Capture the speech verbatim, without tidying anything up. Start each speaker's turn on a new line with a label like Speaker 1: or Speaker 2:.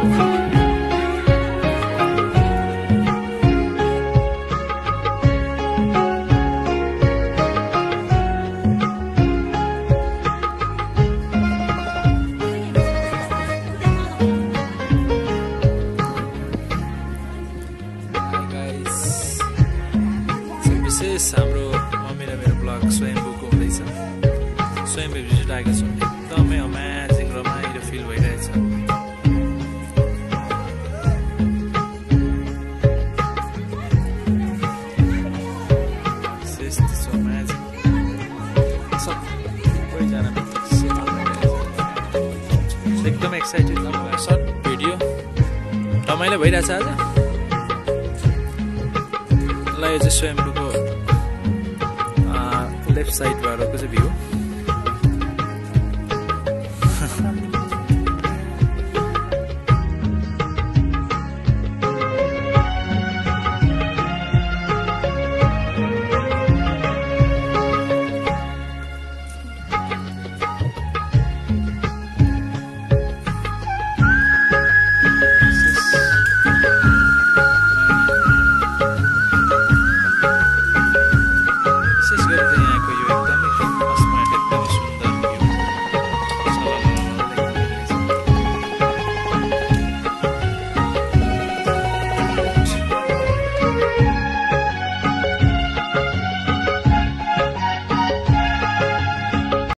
Speaker 1: हाम्रो मम्मी र मेरो ब्लग स्वयम्भूको हुँदैछ। स्वयम्भू भिजिट आएको छौँ, एकदमै अमेजिङ रमाइलो फिल भइरहेछ। एकदमै एक्साइटेड, सर्ट भिडियो रमाइलो भइरहेछ आज। ल यो चाहिँ स्वयम्भूको लेफ्ट साइडबाटको चाहिँ भ्यू।